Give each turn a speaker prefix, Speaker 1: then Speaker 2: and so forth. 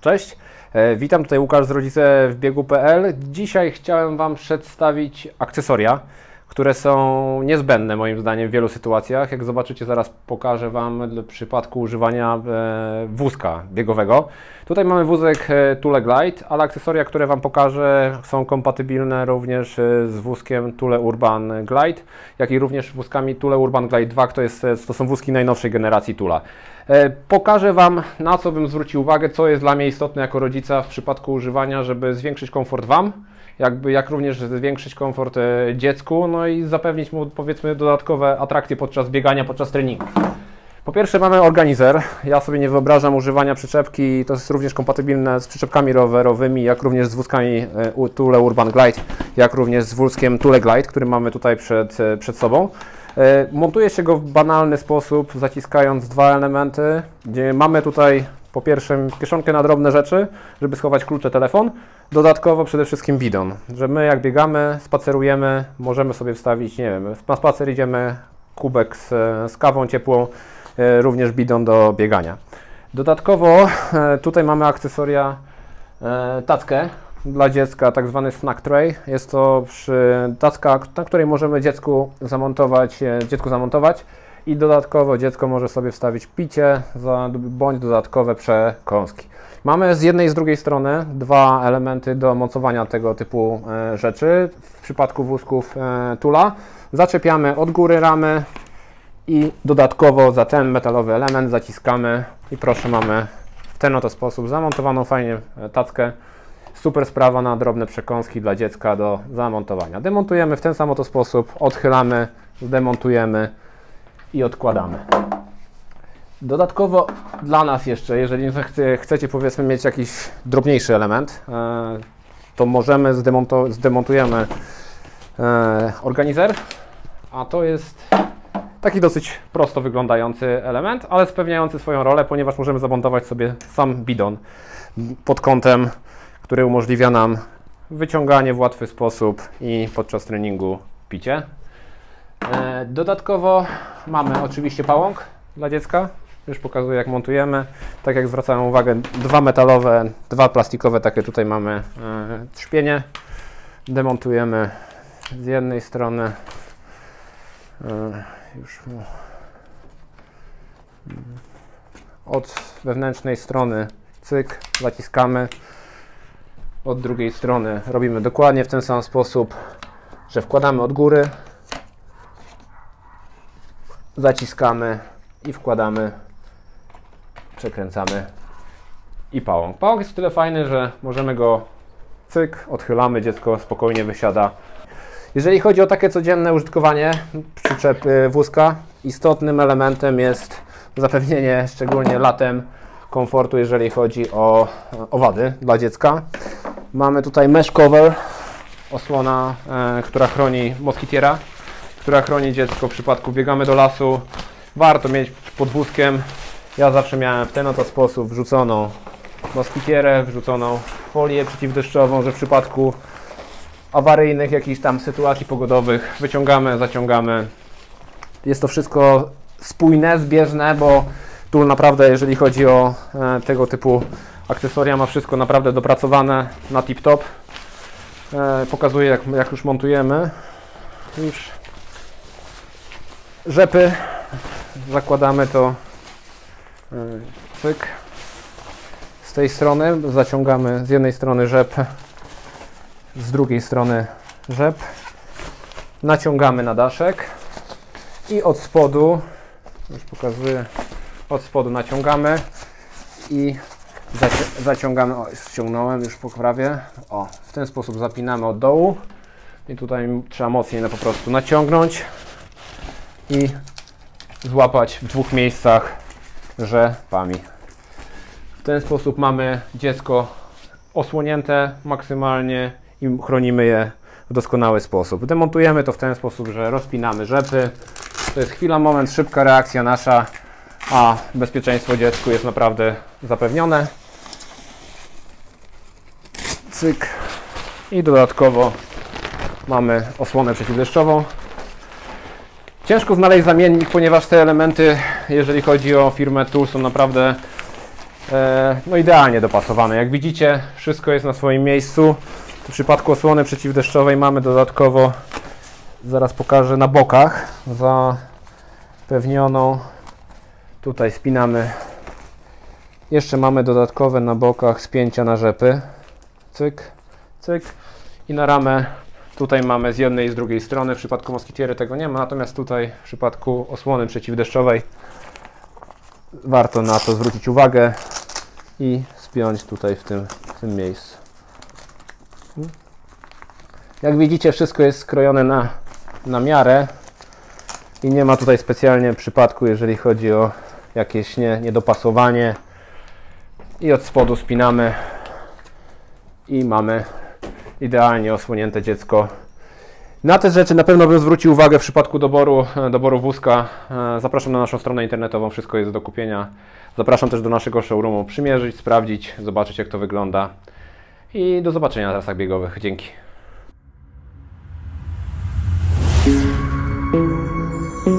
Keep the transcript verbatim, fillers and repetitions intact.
Speaker 1: Cześć, witam, tutaj Łukasz z rodzice w biegu kropka p l. Dzisiaj chciałem Wam przedstawić akcesoria, które są niezbędne moim zdaniem w wielu sytuacjach. Jak zobaczycie, zaraz pokażę Wam w przypadku używania wózka biegowego. Tutaj mamy wózek Thule Glide, ale akcesoria, które Wam pokażę, są kompatybilne również z wózkiem Thule Urban Glide, jak i również wózkami Thule Urban Glide dwa, to, jest, to są wózki najnowszej generacji Thula. Pokażę Wam, na co bym zwrócił uwagę, co jest dla mnie istotne jako rodzica w przypadku używania, żeby zwiększyć komfort Wam, jakby, jak również zwiększyć komfort dziecku, no i zapewnić mu, powiedzmy, dodatkowe atrakcje podczas biegania, podczas treningu. Po pierwsze mamy organizer. Ja sobie nie wyobrażam używania przyczepki, to jest również kompatybilne z przyczepkami rowerowymi, jak również z wózkami Thule Urban Glide, jak również z wózkiem Thule Glide, który mamy tutaj przed, przed sobą. Montuje się go w banalny sposób, zaciskając dwa elementy, gdzie mamy tutaj po pierwsze kieszonkę na drobne rzeczy, żeby schować klucze, telefon. Dodatkowo przede wszystkim bidon, że my jak biegamy, spacerujemy, możemy sobie wstawić, nie wiem, na spacer idziemy, kubek z, z kawą ciepłą, również bidon do biegania. Dodatkowo tutaj mamy akcesoria, tackę dla dziecka, tak zwany snack tray. Jest to przy, tacka, na której możemy dziecku zamontować, dziecku zamontować i dodatkowo dziecko może sobie wstawić picie za, bądź dodatkowe przekąski. Mamy z jednej i z drugiej strony dwa elementy do mocowania tego typu e, rzeczy. W przypadku wózków e, Thula zaczepiamy od góry ramy i dodatkowo za ten metalowy element zaciskamy i proszę, mamy w ten oto sposób zamontowaną fajnie tackę. Super sprawa na drobne przekąski dla dziecka do zamontowania. Demontujemy w ten sam oto sposób, odchylamy, demontujemy i odkładamy. Dodatkowo dla nas jeszcze, jeżeli chcecie, powiedzmy, mieć jakiś drobniejszy element, to możemy zdemonto zdemontujemy organizer, a to jest taki dosyć prosto wyglądający element, ale spełniający swoją rolę, ponieważ możemy zamontować sobie sam bidon pod kątem, który umożliwia nam wyciąganie w łatwy sposób i podczas treningu picie. Dodatkowo mamy oczywiście pałąk dla dziecka. Już pokazuję, jak montujemy. Tak jak zwracałem uwagę, dwa metalowe, dwa plastikowe, takie tutaj mamy trzpienie. Demontujemy z jednej strony, już od wewnętrznej strony cyk, zaciskamy. Od drugiej strony robimy dokładnie w ten sam sposób, że wkładamy od góry, zaciskamy i wkładamy, przekręcamy i pałąk. Pałąk jest o tyle fajny, że możemy go cyk, odchylamy, dziecko spokojnie wysiada. Jeżeli chodzi o takie codzienne użytkowanie przyczepy wózka, istotnym elementem jest zapewnienie, szczególnie latem, komfortu, jeżeli chodzi o owady dla dziecka. Mamy tutaj mesh cover, osłona, e, która chroni moskitiera, która chroni dziecko w przypadku biegamy do lasu. Warto mieć pod wózkiem. Ja zawsze miałem w ten oto sposób wrzuconą moskitierę, wrzuconą folię przeciwdeszczową, że w przypadku awaryjnych jakichś tam sytuacji pogodowych wyciągamy, zaciągamy. Jest to wszystko spójne, zbieżne, bo tu naprawdę, jeżeli chodzi o e, tego typu akcesoria, ma wszystko naprawdę dopracowane na tip-top. E, pokazuję, jak, jak już montujemy. Już rzepy zakładamy to e, cyk. Z tej strony zaciągamy z jednej strony rzep, z drugiej strony rzep. Naciągamy na daszek i od spodu, już pokazuję, od spodu naciągamy i zaci zaciągamy, o, ściągnąłem już po prawie, o, w ten sposób zapinamy od dołu i tutaj trzeba mocniej no, po prostu naciągnąć i złapać w dwóch miejscach rzepami. W ten sposób mamy dziecko osłonięte maksymalnie i chronimy je w doskonały sposób. Demontujemy to w ten sposób, że rozpinamy rzepy. To jest chwila, moment, szybka reakcja nasza, a bezpieczeństwo dziecku jest naprawdę zapewnione. Cyk. I dodatkowo mamy osłonę przeciwdeszczową. Ciężko znaleźć zamiennik, ponieważ te elementy, jeżeli chodzi o firmę Thule, są naprawdę no idealnie dopasowane. Jak widzicie, wszystko jest na swoim miejscu. W przypadku osłony przeciwdeszczowej mamy dodatkowo, zaraz pokażę, na bokach zapewnioną. Tutaj spinamy. Jeszcze mamy dodatkowe na bokach spięcia na rzepy. Cyk, cyk. I na ramę tutaj mamy z jednej i z drugiej strony. W przypadku moskitiery tego nie ma, natomiast tutaj w przypadku osłony przeciwdeszczowej warto na to zwrócić uwagę i spiąć tutaj w tym, w tym miejscu. Jak widzicie, wszystko jest skrojone na, na miarę i nie ma tutaj specjalnie przypadku, jeżeli chodzi o jakieś nie, niedopasowanie. I od spodu spinamy i mamy idealnie osłonięte dziecko. Na te rzeczy na pewno bym zwrócił uwagę w przypadku doboru, doboru wózka. Zapraszam na naszą stronę internetową, wszystko jest do kupienia. Zapraszam też do naszego showroomu, przymierzyć, sprawdzić, zobaczyć jak to wygląda. I do zobaczenia na trasach biegowych. Dzięki.